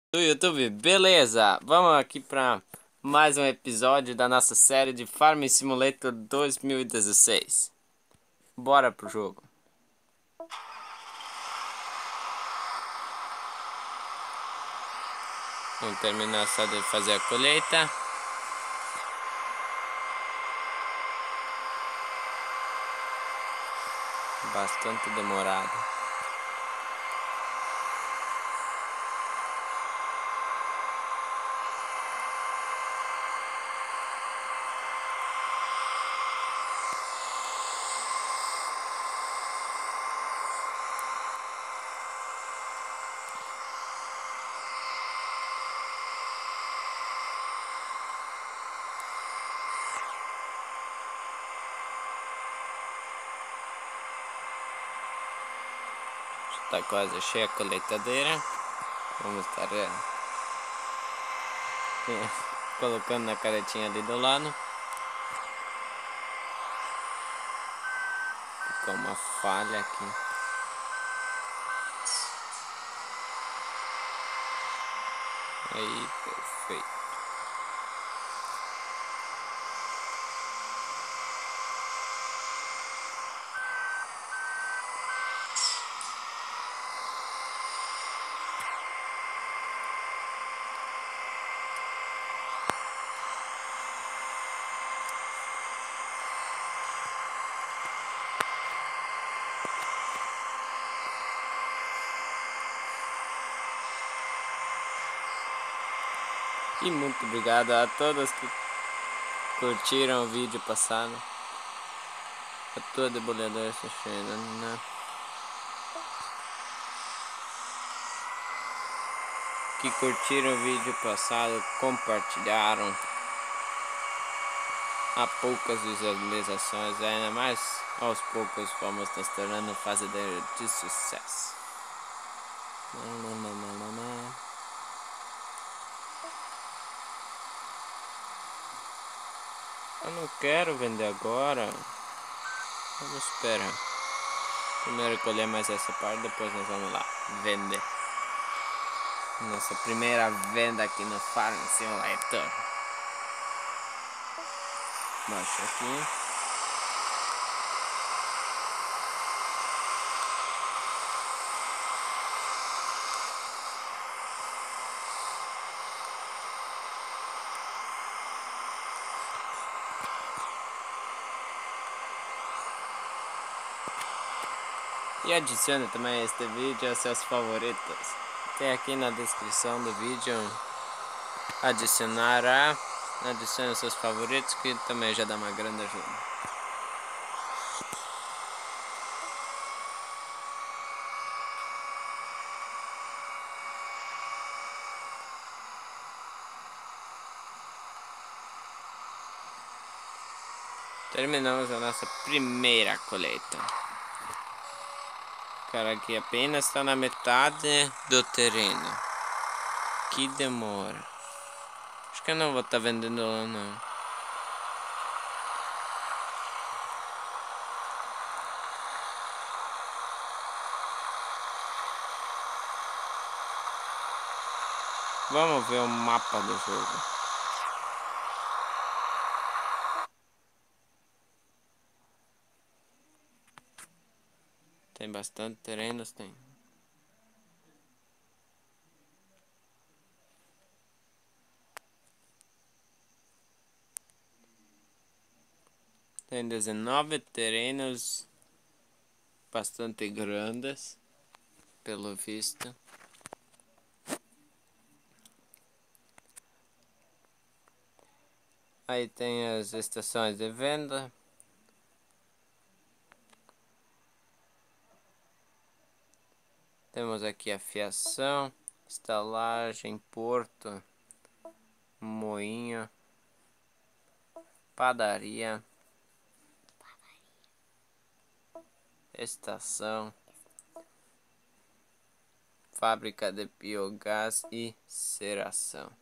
Do YouTube, beleza? Vamos aqui para mais um episódio da nossa série de Farming Simulator 2016. Bora pro jogo. Vamos terminar só de fazer a colheita. Bastante demorado. Está quase cheia a colheitadeira. Vamos estar colocando na caretinha ali do lado. Ficou uma falha aqui. Aí, perfeito. E muito obrigado a todos que curtiram o vídeo passado. A todo debulhador assistindo, né? Que curtiram o vídeo passado, compartilharam. Há poucas visualizações, ainda mais aos poucos vamos nos tornando fazendeiro de sucesso. Eu não quero vender agora. Vamos esperar. Primeiro colher mais essa parte, depois nós vamos lá vender. Nossa primeira venda aqui no Farming Simulator. Baixa aqui. E adicione também este vídeo aos seus favoritos. Tem aqui na descrição do vídeo adicione os seus favoritos, que também já dá uma grande ajuda. Terminamos a nossa primeira colheita. Cara, aqui apenas está na metade do terreno. Que demora. Acho que eu não vou estar vendendo lá não. Vamos ver o mapa do jogo. Tem bastante terrenos, tem. Tem 19 terrenos bastante grandes, pelo visto. Aí tem as estações de venda. Temos aqui a fiação, estalagem, porto, moinho, padaria, estação, fábrica de biogás e seração.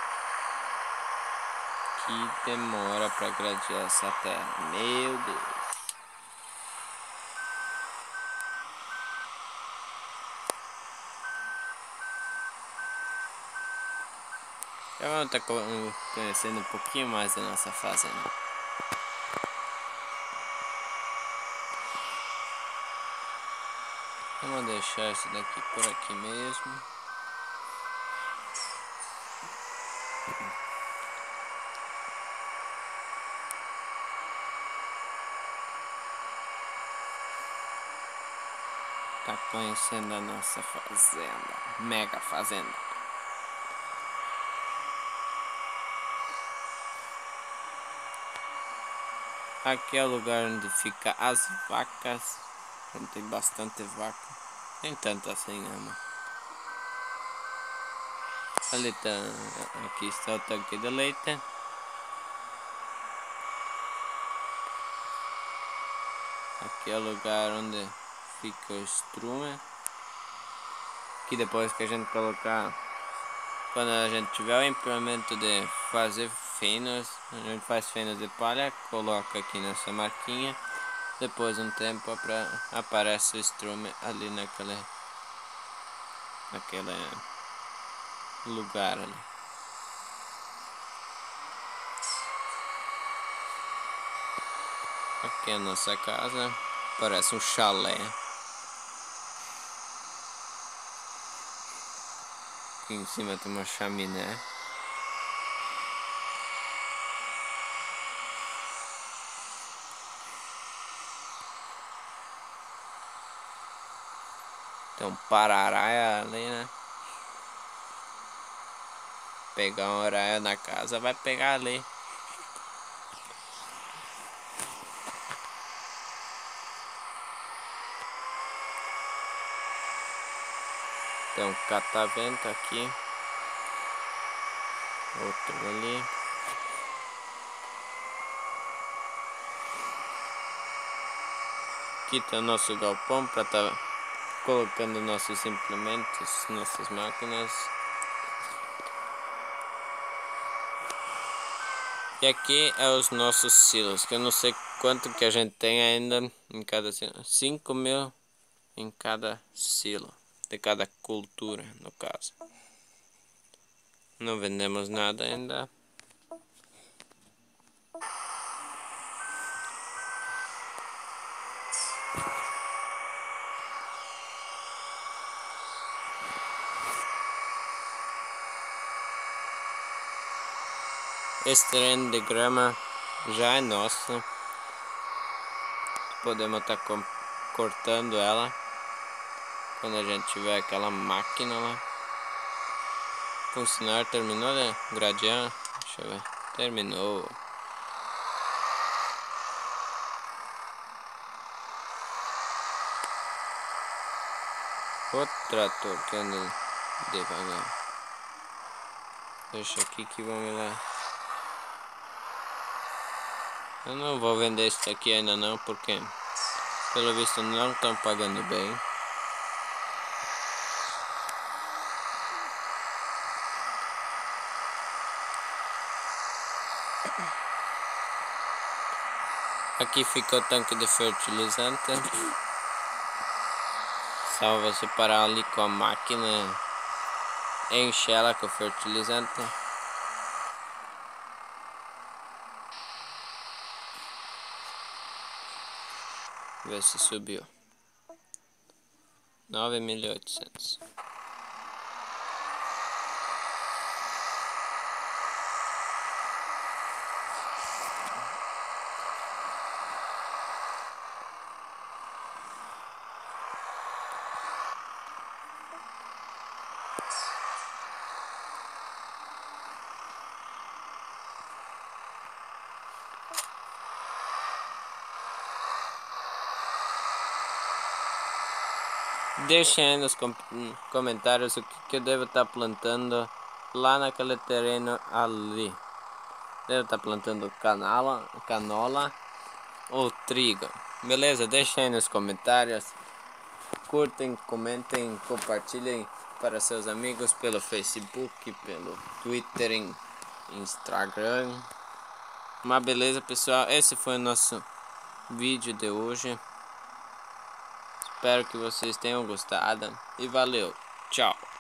Que demora para gradear essa terra, meu Deus. Já vamos estar conhecendo um pouquinho mais da nossa fazenda. Vamos deixar isso daqui por aqui mesmo. Tá conhecendo a nossa fazenda, mega fazenda. Aqui é o lugar onde fica as vacas. Tem bastante vaca, nem tanto assim, né, mano? Ali tá, aqui está o tanque de leite. Aqui é o lugar onde fica o estrume. Aqui depois que a gente colocar, quando a gente tiver o implemento de fazer fenos, a gente faz fenos de palha, coloca aqui nessa marquinha. Depois de um tempo aparece o estrume ali naquele lugar ali. Aqui é a nossa casa, parece um chalé. Aqui em cima tem uma chaminé. Tem um para-araia ali, né? Pegar uma araia na casa, vai pegar ali. Tem um catavento aqui. Outro ali. Aqui tem o nosso galpão para estar colocando nossos implementos, nossas máquinas. E aqui é os nossos silos, que eu não sei quanto que a gente tem ainda em cada silo. 5.000 em cada silo, de cada cultura no caso. Não vendemos nada ainda. Esse terreno de grama já é nosso. Podemos estar cortando ela quando a gente tiver aquela máquina lá. Funcionar, terminou de gradear? Deixa eu ver. Terminou. O trator que anda devagar. Deixa aqui que vamos lá. Eu não vou vender isso aqui ainda não, porque pelo visto não estão pagando bem. Aqui fica o tanque de fertilizante. Só você parar ali com a máquina, enche ela com fertilizante. Ver se subiu. 9.800. Deixem aí nos comentários o que eu devo estar plantando lá naquele terreno ali. Devo estar plantando canola ou trigo. Beleza? Deixem aí nos comentários. Curtem, comentem, compartilhem para seus amigos pelo Facebook, pelo Twitter, Instagram. Uma beleza, pessoal. Esse foi o nosso vídeo de hoje. Espero que vocês tenham gostado e valeu, tchau!